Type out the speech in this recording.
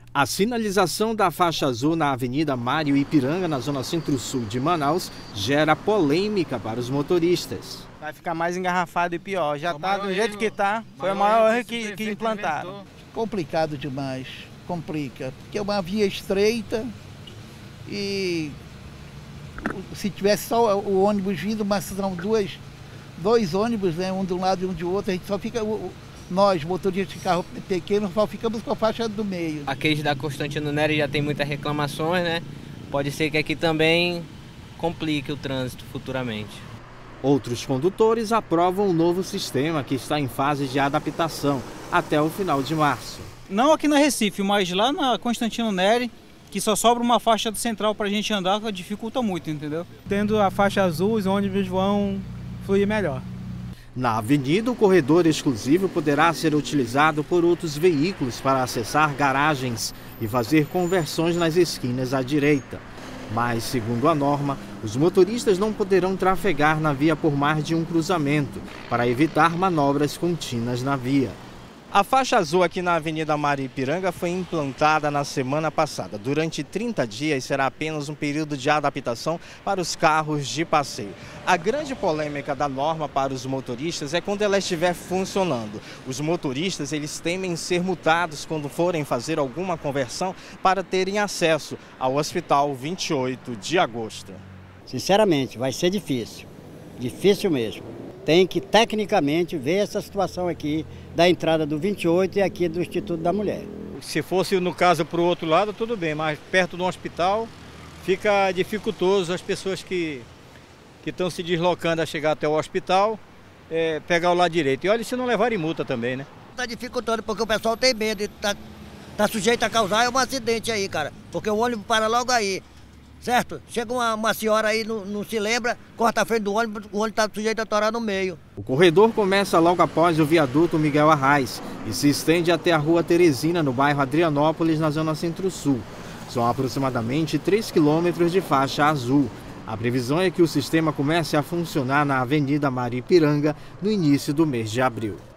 A sinalização da faixa azul na Avenida Mário Ipiranga, na zona centro-sul de Manaus, gera polêmica para os motoristas. Vai ficar mais engarrafado e pior. Já está do jeito que está, foi o maior erro que implantaram. Complicado demais, complica. Porque é uma via estreita e se tivesse só o ônibus vindo, mas são dois ônibus, né, um de um lado e um de outro, a gente só fica... Nós, motoristas de carro pequeno, só ficamos com a faixa do meio. Aqui da Constantino Nery já tem muitas reclamações, né? Pode ser que aqui também complique o trânsito futuramente. Outros condutores aprovam o novo sistema que está em fase de adaptação até o final de março. Não aqui na Recife, mas lá na Constantino Nery, que só sobra uma faixa central para a gente andar, que dificulta muito, entendeu? Tendo a faixa azul, os ônibus vão fluir melhor. Na avenida, o corredor exclusivo poderá ser utilizado por outros veículos para acessar garagens e fazer conversões nas esquinas à direita. Mas, segundo a norma, os motoristas não poderão trafegar na via por mais de um cruzamento, para evitar manobras contínuas na via. A faixa azul aqui na Avenida Mário Ipiranga foi implantada na semana passada. Durante 30 dias será apenas um período de adaptação para os carros de passeio. A grande polêmica da norma para os motoristas é quando ela estiver funcionando. Os motoristas, eles temem ser multados quando forem fazer alguma conversão para terem acesso ao Hospital 28 de Agosto. Sinceramente, vai ser difícil. Difícil mesmo. Tem que, tecnicamente, ver essa situação aqui da entrada do 28 e aqui do Instituto da Mulher. Se fosse, no caso, para o outro lado, tudo bem, mas perto do hospital fica dificultoso as pessoas que estão se deslocando a chegar até o hospital, pegar o lado direito. E olha, se não levarem multa também, né? Está dificultando porque o pessoal tem medo de tá sujeito a causar um acidente aí, cara. Porque o ônibus para logo aí. Certo? Chega uma senhora aí, não se lembra, corta a frente do ônibus, o ônibus está sujeito a torar no meio. O corredor começa logo após o viaduto Miguel Arraes e se estende até a rua Teresina, no bairro Adrianópolis, na zona centro-sul. São aproximadamente 3 quilômetros de faixa azul. A previsão é que o sistema comece a funcionar na Avenida Mário Ipiranga no início do mês de abril.